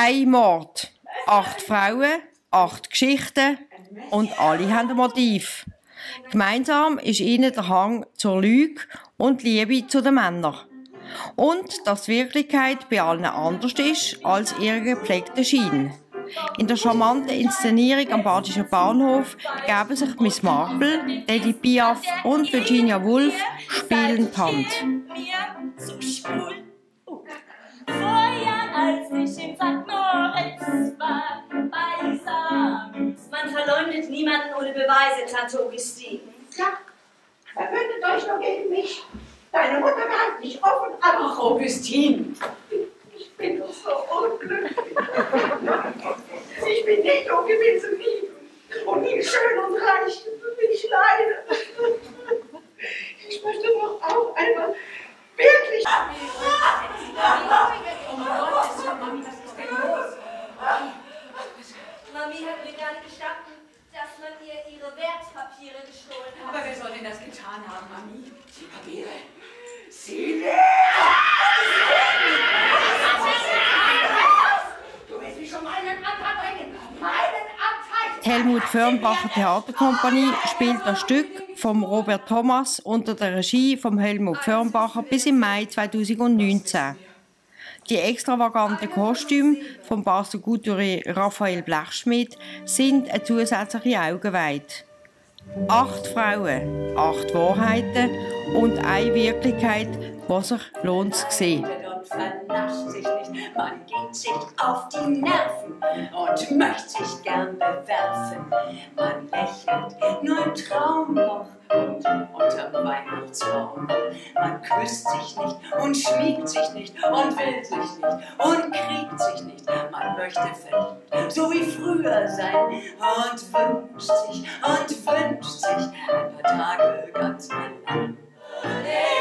Ein Mord, 8 Frauen, 8 Geschichten und alle haben ein Motiv. Gemeinsam ist ihnen der Hang zur Lüge und Liebe zu den Männern. Und dass die Wirklichkeit bei allen anders ist als ihr gepflegter Schein. In der charmanten Inszenierung am Badischen Bahnhof geben sich Miss Marple, Edith Piaf und Virginia Woolf spielend Hand. Vorher, als ich in St. Moritz war, bei Samus. Man verleumdet niemanden ohne Beweise, Tante Augustine. Ja, verbündet euch nur gegen mich. Deine Mutter greift nicht offen an. Ach, Augustine. Ich bin doch so unglücklich. Ich bin nicht jung gewesen wie und nie schön und reich, wie ich leide. Ich möchte doch auch einmal wirklich... Mami hat mir gar nicht gestanden, dass man ihr ihre Wertpapiere gestohlen hat. Aber wer soll denn das getan haben, Mami? Die Papiere. Sie Du willst mich schon meinen Antrag bringen. Meinen Antrag. Die Helmut Förnbacher Theaterkompanie spielt das Stück von Robert Thomas unter der Regie von Helmut Förnbacher bis im Mai 2019. Die extravaganten Kostüme von Basler Couturier Raphael Blechschmidt sind eine zusätzliche Augenweide. 8 Frauen, 8 Wahrheiten und eine Wirklichkeit, die sich lohnt zu sehen. Und vernascht sich nicht, man geht sich auf die Nerven und möchte sich gern bewerfen. Man lächelt nur im Traum noch und unterm Weihnachtsbaum. Man küsst sich nicht und schmiegt sich nicht und will sich nicht und kriegt sich nicht. Man möchte verliebt, so wie früher sein und wünscht sich ein paar Tage ganz allein.